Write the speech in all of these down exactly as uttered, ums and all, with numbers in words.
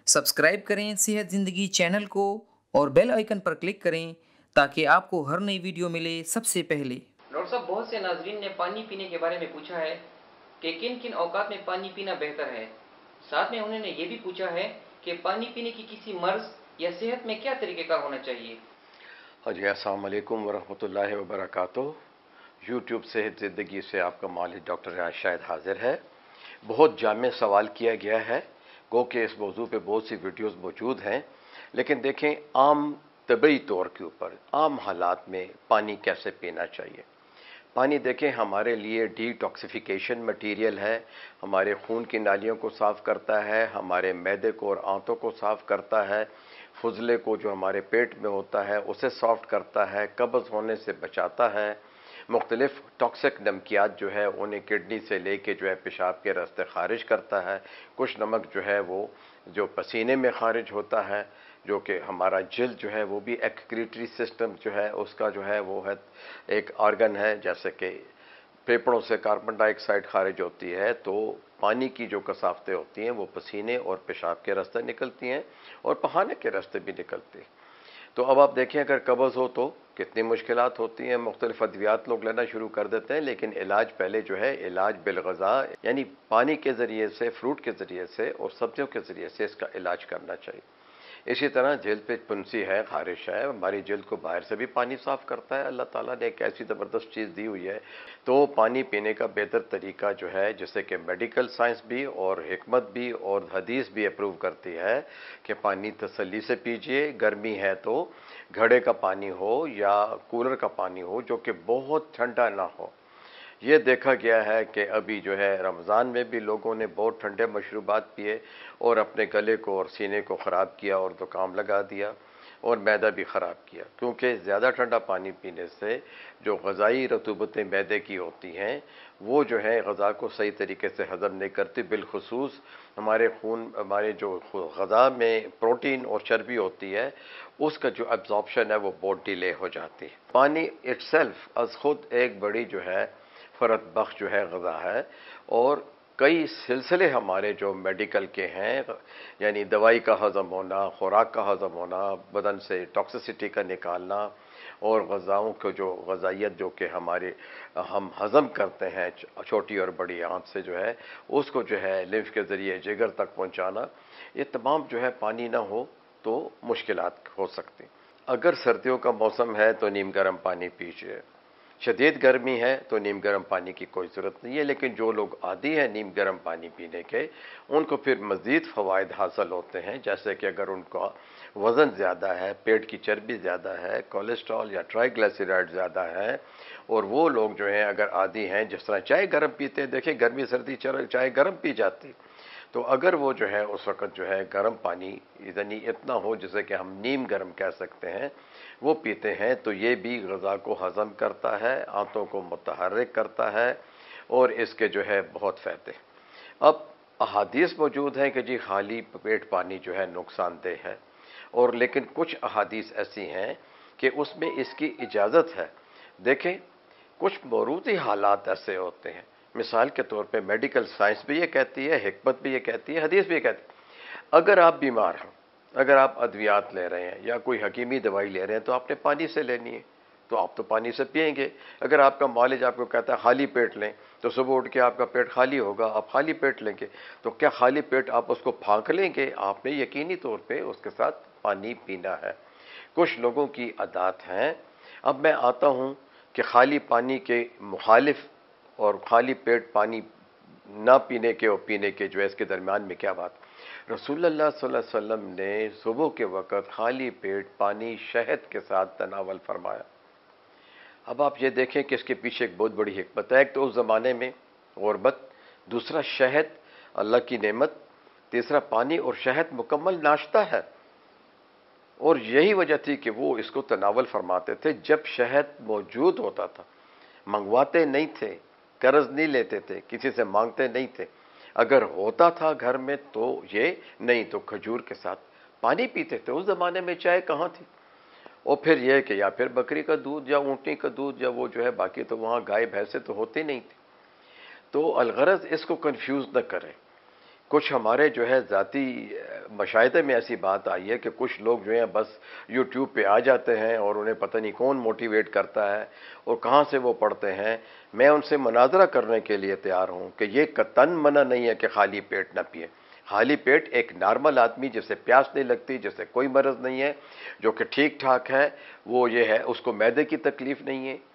Subscribe करें सेहत ज़िंदगी चैनल को और बेल आइकन पर क्लिक करें ताकि आपको हर नई वीडियो मिले सबसे पहले। डॉक्टर साहब, बहुत से नाजरीन ने पानी पीने के बारे में पूछा है कि किन किन औकात में पानी पीना बेहतर है। साथ में उन्होंने ये भी पूछा है कि पानी पीने की किसी मर्ज या सेहत में क्या तरीक़ेकार होना चाहिए। हाँ जी, अस्सलाम वालेकुम वरहमतुल्लाहि वबरकातुहू। यूट्यूब सेहत ज़िंदगी से आपका मालिक डॉक्टर शायद हाजिर है। बहुत जामे सवाल किया गया है, गो कि इस मौजू पे बहुत सी वीडियोस मौजूद हैं, लेकिन देखें आम तबई तौर के ऊपर आम हालात में पानी कैसे पीना चाहिए। पानी देखें हमारे लिए डिटॉक्सिफिकेशन मटीरियल है, हमारे खून की नालियों को साफ़ करता है, हमारे मैदे को और आंतों को साफ़ करता है, फुजले को जो हमारे पेट में होता है उसे सॉफ्ट करता है, कब्ज़ होने से बचाता है, मुख्तलिफ टॉक्सिक नमकियात जो है उन्हें किडनी से लेके जो है पेशाब के रास्ते खारिज करता है। कुछ नमक जो है वो जो पसीने में खारिज होता है, जो कि हमारा जिल्द जो है वो भी एक्रीटरी सिस्टम जो है उसका जो है वो है एक ऑर्गन है। जैसे कि फेफड़ों से कार्बन डाइऑक्साइड खारिज होती है तो पानी की जो कसाफतें होती हैं वो पसीने और पेशाब के रास्ते निकलती हैं और पखाने के रास्ते भी निकलती हैं। तो अब आप देखें अगर कब्ज़ हो तो कितनी मुश्किलात होती हैं। मुख्तलिफ अद्वियात लोग लेना शुरू कर देते हैं, लेकिन इलाज पहले जो है इलाज बिलग़ज़ा यानी पानी के ज़रिए से, फ्रूट के ज़रिए से और सब्जियों के ज़रिए से इसका इलाज करना चाहिए। इसी तरह जिल्द पे फुंसी है, खारिश है, हमारी जिल्द को बाहर से भी पानी साफ़ करता है। अल्लाह ताला ने एक ऐसी ज़बरदस्त चीज़ दी हुई है। तो पानी पीने का बेहतर तरीका जो है, जिसे कि मेडिकल साइंस भी और हिकमत भी और हदीस भी अप्रूव करती है कि पानी तसल्ली से पीजिए। गर्मी है तो घड़े का पानी हो या कूलर का पानी हो जो कि बहुत ठंडा ना हो। ये देखा गया है कि अभी जो है रमज़ान में भी लोगों ने बहुत ठंडे मशरूबात पिए और अपने गले को और सीने को ख़राब किया और ज़ुकाम लगा दिया और मैदा भी ख़राब किया, क्योंकि ज़्यादा ठंडा पानी पीने से जो ग़ज़ाई रतूबतें मैदे की होती हैं वो जो है ग़ज़ा को सही तरीके से हज़म नहीं करती। बिलखुसूस हमारे खून हमारे जो ग़ज़ा में प्रोटीन और चर्बी होती है उसका जो एब्जॉर्प्शन है वो बहुत डिले हो जाती है। पानी इट्सेल्फ अज़ खुद एक बड़ी जो है फ़रत बख्श जो है ग़ज़ा है और कई सिलसिले हमारे जो मेडिकल के हैं, यानी दवाई का हज़म होना, खुराक का हज़म होना, बदन से टॉक्सिसिटी का निकालना और ग़ज़ाओं को जो ग़ज़ाइयत जो कि हमारे हम हज़म करते हैं छोटी और बड़ी आंत से जो है उसको जो है लिम्फ के ज़रिए जिगर तक पहुंचाना, ये तमाम जो है पानी ना हो तो मुश्किलात हो सकती। अगर सर्दियों का मौसम है तो नीम गर्म पानी पीजिए, शदीद गर्मी है तो नीम गर्म पानी की कोई ज़रूरत नहीं है। लेकिन जो लोग आदी हैं नीम गर्म पानी पीने के, उनको फिर मज़ीद फ़वाइद हासिल होते हैं। जैसे कि अगर उनका वज़न ज़्यादा है, पेट की चर्बी ज़्यादा है, कोलेस्ट्रॉल या ट्राइग्लिसराइड ज़्यादा है, और वो लोग जो हैं अगर आदी हैं, जिस तरह चाय गर्म पीते हैं, देखिए गर्मी सर्दी चाय गर्म पी जाती, तो अगर वो जो है उस वक़्त जो है गर्म पानी यानी इतना हो जिसे कि हम नीम गर्म कह सकते हैं वो पीते हैं, तो ये भी ग़ज़ा को हज़म करता है, आंतों को मुतहर्रिक करता है और इसके जो है बहुत फ़ायदे। अब अहादीस मौजूद हैं कि जी खाली पेट पानी जो है नुकसानदेह है, और लेकिन कुछ अहादीस ऐसी हैं कि उसमें इसकी इजाज़त है। देखें कुछ मौरूदी हालात ऐसे होते हैं, मिसाल के तौर पे मेडिकल साइंस भी ये कहती है, हिकमत भी ये कहती है, हदीस भी ये कहती है, अगर आप बीमार हैं, अगर आप अद्वियात ले रहे हैं या कोई हकीमी दवाई ले रहे हैं तो आपने पानी से लेनी है, तो आप तो पानी से पिएंगे। अगर आपका मालिज आपको कहता है खाली पेट लें, तो सुबह उठ के आपका पेट खाली होगा, आप खाली पेट लेंगे, तो क्या खाली पेट आप उसको फाँक लेंगे? आपने यकीनी तौर पर उसके साथ पानी पीना है। कुछ लोगों की आदत हैं। अब मैं आता हूँ कि खाली पानी के मुखालिफ और खाली पेट पानी ना पीने के और पीने के जो है इसके दरमियान में क्या बात। रसूलुल्लाह सल्लल्लाहु अलैहि वसल्लम ने सुबह के वक़्त खाली पेट पानी शहद के साथ तनावल फरमाया। अब आप ये देखें कि इसके पीछे एक बहुत बड़ी हिकमत है। एक तो उस ज़माने में गुरबत, दूसरा शहद अल्लाह की नेमत, तीसरा पानी और शहद मुकम्मल नाश्ता है, और यही वजह थी कि वो इसको तनावल फरमाते थे जब शहद मौजूद होता था। मंगवाते नहीं थे, कर्ज नहीं लेते थे, किसी से मांगते नहीं थे। अगर होता था घर में तो ये, नहीं तो खजूर के साथ पानी पीते थे। उस ज़माने में चाय कहाँ थी। और फिर यह कि या फिर बकरी का दूध या ऊँटनी का दूध या वो जो है, बाकी तो वहाँ गाय भैंसे तो होती नहीं थी। तो अलगरज इसको कंफ्यूज न करें کچھ ہمارے جو ہے ذاتی مشاہدے میں ایسی بات آئی ہے کہ کچھ لوگ جو ہیں بس یوٹیوب پہ آ جاتے ہیں اور انہیں پتہ نہیں کون موٹیویٹ کرتا ہے اور کہاں سے وہ پڑھتے ہیں. میں ان سے مناظرہ کرنے کے لیے تیار ہوں کہ یہ قطعاً منع نہیں ہے کہ خالی پیٹ نہ پیے. خالی پیٹ ایک نارمل آدمی جسے پیاس نہیں لگتی، جسے کوئی مرض نہیں ہے، جو کہ ٹھیک ٹھاک ہے، وہ یہ ہے اس کو معدے کی تکلیف نہیں ہے،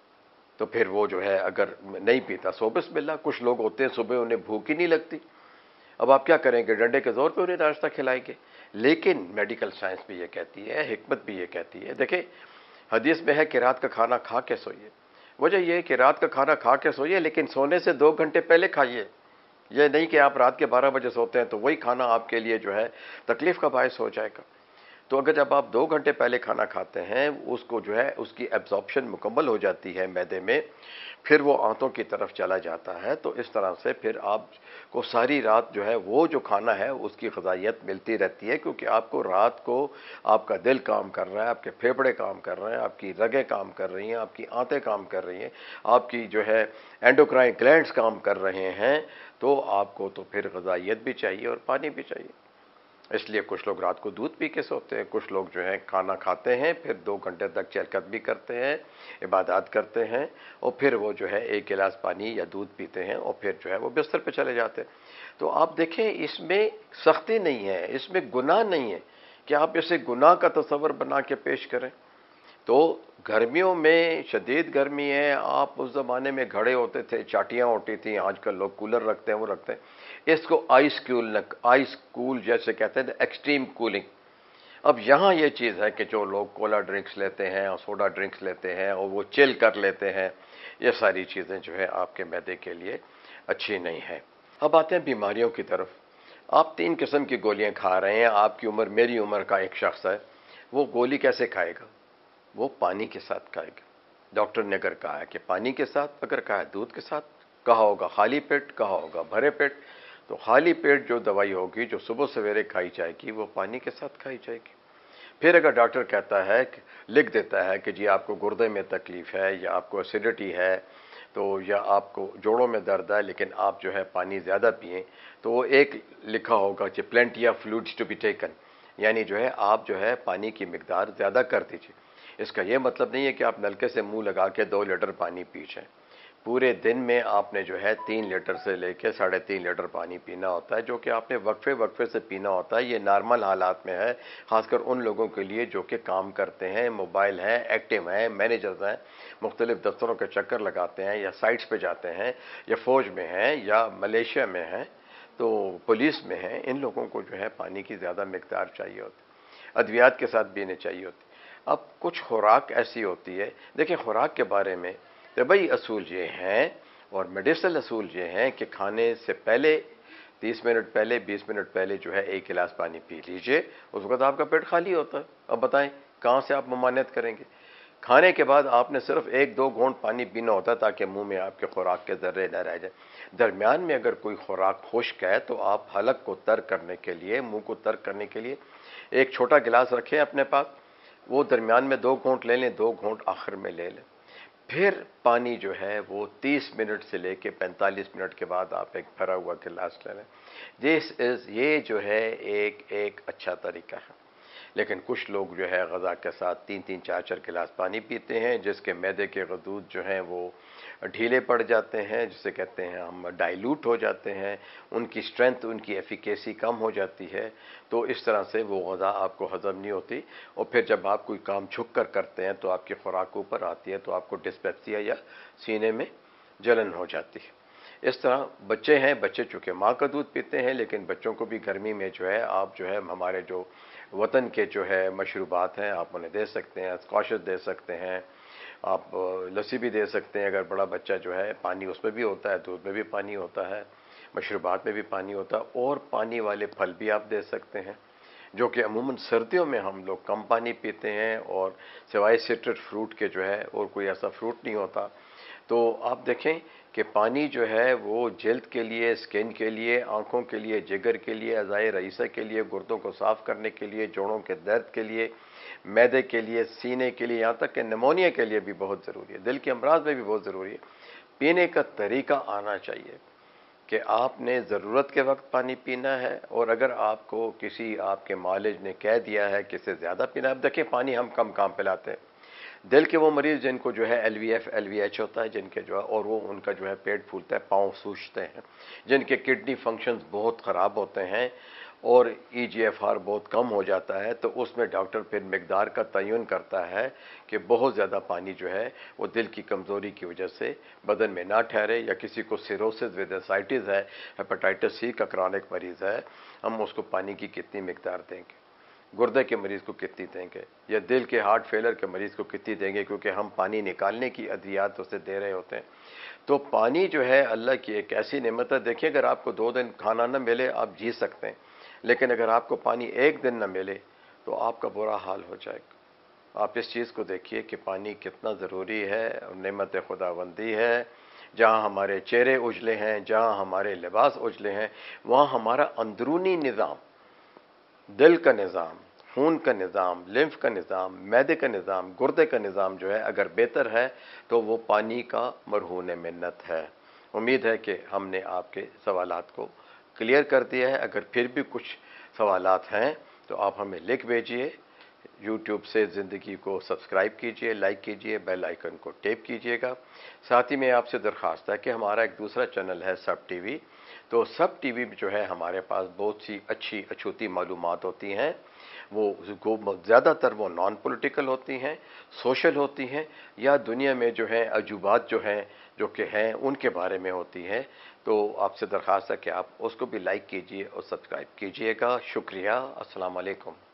تو پھر وہ جو ہے اگر نہیں پیتا سو بسم اللہ. کچھ لوگ ہوتے ہیں صبح انہیں بھوک ہی نہیں لگتی، اب آپ کیا کریں گے؟ ڈنڈے کے زور پہ انہیں ناشتہ کھلائیں گے. لیکن میڈیکل سائنس بھی یہ کہتی ہے، حکمت بھی یہ کہتی ہے. دیکھیں حدیث میں ہے کہ رات کا کھانا کھا کے سوئیے. وجہ یہ ہے کہ رات کا کھانا کھا کے سوئیے لیکن سونے سے دو گھنٹے پہلے کھائیے. یہ نہیں کہ آپ رات کے بارہ بجے سوتے ہیں تو وہی کھانا آپ کے لیے جو ہے تکلیف کا باعث ہو جائے گا. تو اگر جب آپ دو گھنٹے پہلے کھانا کھاتے ہیں، اس کو جو ہے اس کی ایبزارپشن مکمل ہو جاتی ہے معدے میں، پھر وہ آنتوں کی طرف چلا جاتا ہے. تو اس طرح سے پھر آپ کو ساری رات جو ہے وہ جو کھانا ہے اس کی غذائیت ملتی رہتی ہے، کیونکہ آپ کو رات کو آپ کا دل کام کر رہا ہے، آپ کے پھیپھڑے کام کر رہے ہیں، آپ کی رگیں کام کر رہی ہیں، آپ کی آنتیں کام کر رہی ہیں، آپ کی جو ہے اینڈوکرائن گلینڈز کام کر رہے ہیں. تو آپ کو تو پھر غذائیت بھی چاہیے اور پانی بھی چاہیے. اس لیے کچھ لوگ رات کو دودھ پی کے سوتے ہیں، کچھ لوگ جو ہے کھانا کھاتے ہیں پھر دو گھنٹے تک چہل بھی کرتے ہیں، عبادات کرتے ہیں، اور پھر وہ جو ہے ایک گلاس پانی یا دودھ پیتے ہیں اور پھر جو ہے وہ بستر پہ چلے جاتے ہیں. تو آپ دیکھیں اس میں سختی نہیں ہے، اس میں گناہ نہیں ہے کہ آپ اسے گناہ کا تصور بنا کے پیش کریں. تو گرمیوں میں شدید گرمی ہے، آپ اس زمانے میں گھڑے ہوتے تھے، چاٹیاں ہوتی تھیں، آج کل لوگ کولر رکھتے ہیں، وہ رکھتے ہیں. اس کو آئس کول آئس کول جیسے کہتے ہیں، ایکسٹریم کولنگ. اب یہاں یہ چیز ہے کہ جو لوگ کولا ڈرنکس لیتے ہیں اور سوڈا ڈرنکس لیتے ہیں اور وہ چل کر لیتے ہیں، یہ ساری چیزیں جو ہے آپ کے معدے کے لیے اچھی نہیں ہیں. اب آتے ہیں بیماریوں کی طرف. آپ تین قسم کی گولیاں کھا رہے ہیں، آپ کی عمر میری عمر کا ایک شخص ہے، وہ گولی کیسے کھائے گا؟ وہ پانی کے ساتھ کھائے گا. ڈاکٹر نے اگر کہا ہے کہ پانی کے ساتھ، اگر کہا ہے دودھ کے ساتھ، کہا ہوگا خالی پیٹ، کہا ہوگا بھرے پیٹ، تو خالی پیٹ جو دوائی ہوگی جو صبح سویرے کھائی جائے گی وہ پانی کے ساتھ کھائی جائے گی. پھر اگر ڈاکٹر کہتا ہے کہ لکھ دیتا ہے کہ جی آپ کو گردے میں تکلیف ہے یا آپ کو ایسیڈیٹی ہے تو یا آپ کو جوڑوں میں درد ہے لیکن آپ جو ہے پانی زیادہ پئیں، تو وہ ایک لکھا ہوگا کہ plenty of fluids to be taken, یعنی جو ہے آپ جو ہے پانی کی مقدار زیادہ کر دیجیے. اس کا یہ مطلب نہیں ہے کہ آپ نلکے سے منہ لگا کے دو لیٹر پانی پی جائیں. پورے دن میں آپ نے جو ہے تین لیٹر سے لے کے ساڑھے تین لیٹر پانی پینا ہوتا ہے، جو کہ آپ نے وقفے وقفے سے پینا ہوتا ہے. یہ نارمل حالات میں ہے، خاص کر ان لوگوں کے لیے جو کہ کام کرتے ہیں، موبائل ہیں، ایکٹیو ہیں، مینیجرز ہیں، مختلف دفتروں کے چکر لگاتے ہیں یا سائٹس پہ جاتے ہیں یا فوج میں ہیں یا ملیشیا میں ہیں تو پولیس میں ہیں. ان لوگوں کو جو ہے پانی کی زیادہ مقدار چاہیے ہوتی، ادویات کے ساتھ پینے چاہیے ہوتی. اب کچھ خوراک ایسی ہوتی ہے، دیکھیں خوراک کے بارے میں طبی اصول یہ ہیں اور میڈیسل اصول یہ ہیں کہ کھانے سے پہلے تیس منٹ پہلے بیس منٹ پہلے جو ہے ایک گلاس پانی پی لیجئے، اس وقت آپ کا پیٹ خالی ہوتا ہے. اب بتائیں کہاں سے آپ ممانعت کریں گے؟ کھانے کے بعد آپ نے صرف ایک دو گھونٹ پانی پینا ہوتا ہے تاکہ منہ میں آپ کے خوراک کے ذرے نہ رہ جائیں. درمیان میں اگر کوئی خوراک خشک ہے تو آپ حلق کو تر کرنے کے لیے، منہ کو تر کرنے کے لیے ایک چھوٹا گلاس رکھیں اپنے پاس، وہ درمیان میں دو گھونٹ لے لیں، دو گھونٹ آخر میں لے لیں. پھر پانی جو ہے وہ تیس منٹ سے لے کے پینتالیس منٹ کے بعد آپ ایک بھرا ہوا گلاس لے لیں. دس از یہ جو ہے ایک ایک اچھا طریقہ ہے. لیکن کچھ لوگ جو ہے غذا کے ساتھ تین تین چار چار گلاس پانی پیتے ہیں، جس کے معدے کے غدود جو ہیں وہ ڈھیلے پڑ جاتے ہیں، جسے کہتے ہیں ہم ڈائلوٹ ہو جاتے ہیں، ان کی اسٹرینتھ، ان کی ایفیکیسی کم ہو جاتی ہے. تو اس طرح سے وہ غذا آپ کو ہضم نہیں ہوتی، اور پھر جب آپ کوئی کام جھک کر کرتے ہیں تو آپ کی خوراک اوپر آتی ہے تو آپ کو ڈسپیپسیا یا سینے میں جلن ہو جاتی ہے. اس طرح بچے ہیں، بچے چونکہ ماں کا دودھ پیتے ہیں لیکن بچوں کو بھی گرمی میں جو ہے آپ جو ہے ہمارے جو وطن کے جو ہے مشروبات ہیں آپ انہیں دے سکتے ہیں، اسکواشز دے سکتے ہیں، آپ لسی بھی دے سکتے ہیں. اگر بڑا بچہ جو ہے پانی اس میں بھی ہوتا ہے، دودھ میں بھی پانی ہوتا ہے، مشروبات میں بھی پانی ہوتا ہے، اور پانی والے پھل بھی آپ دے سکتے ہیں جو کہ عموماً سردیوں میں ہم لوگ کم پانی پیتے ہیں اور سوائے سٹرٹ فروٹ کے جو ہے اور کوئی ایسا فروٹ نہیں ہوتا. تو آپ دیکھیں کہ پانی جو ہے وہ جلد کے لیے، اسکن کے لیے، آنکھوں کے لیے، جگر کے لیے، اعضائے رئیسہ کے لیے، گردوں کو صاف کرنے کے لیے، جوڑوں کے درد کے لیے، معدے کے لیے، سینے کے لیے، یہاں تک کہ نمونیا کے لیے بھی بہت ضروری ہے، دل کے امراض میں بھی بہت ضروری ہے. پینے کا طریقہ آنا چاہیے. کہ آپ نے ضرورت کے وقت پانی پینا ہے، اور اگر آپ کو کسی آپ کے معالج نے کہہ دیا ہے کہ اس سے زیادہ پینا ہے، اب دیکھیں پانی ہم کم کام پلاتے ہیں۔ دل کے وہ مریض جن کو جو ہے L V F L V H ہوتا ہے، جن کے جو ہے اور وہ ان کا جو ہے پیٹ پھولتا ہے، پاؤں سوجتے ہیں، جن کے کڈنی فنکشنز بہت خراب ہوتے ہیں اور ای جی ایف آر بہت کم ہو جاتا ہے، تو اس میں ڈاکٹر پھر مقدار کا تعین کرتا ہے کہ بہت زیادہ پانی جو ہے وہ دل کی کمزوری کی وجہ سے بدن میں نہ ٹھہرے، یا کسی کو سیروسس ود اسائٹس ہے، ہیپاٹائٹس سی کا کرونک مریض ہے، ہم اس کو پانی کی کتنی مقدار دیں گے، گردے کے مریض کو کتنی دیں گے، یا دل کے ہارٹ فیلر کے مریض کو کتنی دیں گے، کیونکہ ہم پانی نکالنے کی ادویات اسے دے رہے ہوتے ہیں۔ تو پانی جو ہے اللہ کی ایک ایسی نعمت ہے۔ دیکھیں اگر آپ کو دو دن کھانا نہ ملے آپ جی سکتے ہیں، لیکن اگر آپ کو پانی ایک دن نہ ملے تو آپ کا برا حال ہو جائے گا۔ آپ اس چیز کو دیکھیے کہ پانی کتنا ضروری ہے اور نعمت خداوندی ہے۔ جہاں ہمارے چہرے اجلے ہیں، جہاں ہمارے لباس اجلے ہیں، وہاں ہمارا اندرونی نظام، دل کا نظام، خون کا نظام، لمف کا نظام، معدے کا نظام، گردے کا نظام جو ہے اگر بہتر ہے تو وہ پانی کا مرہون منت ہے۔ امید ہے کہ ہم نے آپ کے سوالات کو کلیئر کر دیا ہے۔ اگر پھر بھی کچھ سوالات ہیں تو آپ ہمیں لکھ بھیجئے۔ یوٹیوب سے زندگی کو سبسکرائب کیجئے، لائک کیجئے، بیل آئیکن کو ٹیپ کیجئے گا۔ ساتھ ہی میں آپ سے درخواست ہے کہ ہمارا ایک دوسرا چینل ہے سب ٹی وی، تو سب ٹی وی جو ہے ہمارے پاس بہت سی اچھی اچھوتی معلومات ہوتی ہیں، وہ زیادہ تر وہ نان پولیٹیکل ہوتی ہیں، سوشل ہوتی ہیں، یا دنیا میں جو ہیں عجوبات جو ہیں جو کہ ہیں ان کے بارے میں ہوتی ہیں۔ تو آپ سے درخواست ہے کہ آپ اس کو بھی لائک کیجئے اور سبسکرائب کیجئے گا۔ شکریہ۔ السلام علیکم۔